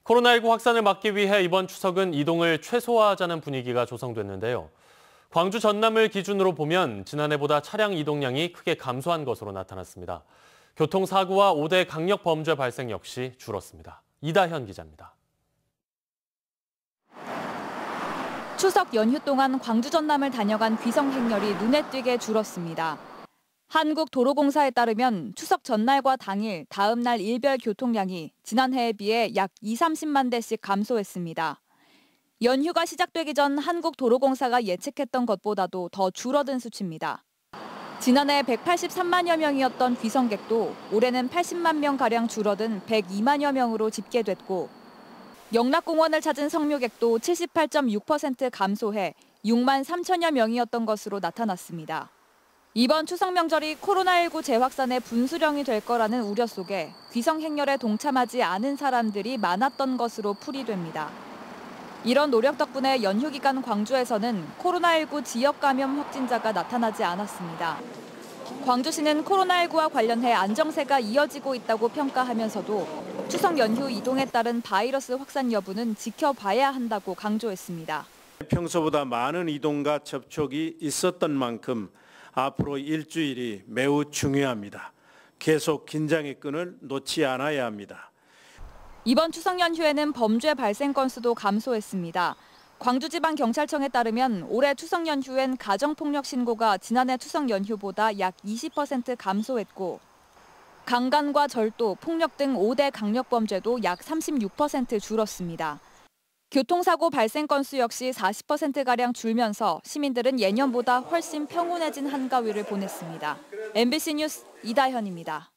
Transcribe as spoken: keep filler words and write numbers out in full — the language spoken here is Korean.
코로나십구 확산을 막기 위해 이번 추석은 이동을 최소화하자는 분위기가 조성됐는데요. 광주 전남을 기준으로 보면 지난해보다 차량 이동량이 크게 감소한 것으로 나타났습니다. 교통사고와 오 대 강력 범죄 발생 역시 줄었습니다. 이다현 기자입니다. 추석 연휴 동안 광주 전남을 다녀간 귀성 행렬이 눈에 띄게 줄었습니다. 한국도로공사에 따르면 추석 전날과 당일, 다음 날 일별 교통량이 지난해에 비해 약 이삼십만 대씩 감소했습니다. 연휴가 시작되기 전 한국도로공사가 예측했던 것보다도 더 줄어든 수치입니다. 지난해 백팔십삼만여 명이었던 귀성객도 올해는 팔십만 명가량 줄어든 백이만여 명으로 집계됐고, 영락공원을 찾은 성묘객도 칠십팔 점 육 퍼센트 감소해 육만 삼천여 명이었던 것으로 나타났습니다. 이번 추석 명절이 코로나십구 재확산의 분수령이 될 거라는 우려 속에 귀성 행렬에 동참하지 않은 사람들이 많았던 것으로 풀이됩니다. 이런 노력 덕분에 연휴 기간 광주에서는 코로나십구 지역 감염 확진자가 나타나지 않았습니다. 광주시는 코로나십구와 관련해 안정세가 이어지고 있다고 평가하면서도 추석 연휴 이동에 따른 바이러스 확산 여부는 지켜봐야 한다고 강조했습니다. 평소보다 많은 이동과 접촉이 있었던 만큼 앞으로 일주일이 매우 중요합니다. 계속 긴장의 끈을 놓지 않아야 합니다. 이번 추석 연휴에는 범죄 발생 건수도 감소했습니다. 광주지방경찰청에 따르면 올해 추석 연휴엔 가정폭력 신고가 지난해 추석 연휴보다 약 이십 퍼센트 감소했고, 강간과 절도, 폭력 등 오 대 강력범죄도 약 삼십육 퍼센트 줄었습니다. 교통사고 발생 건수 역시 사십 퍼센트가량 줄면서 시민들은 예년보다 훨씬 평온해진 한가위를 보냈습니다. 엠비씨 뉴스 이다현입니다.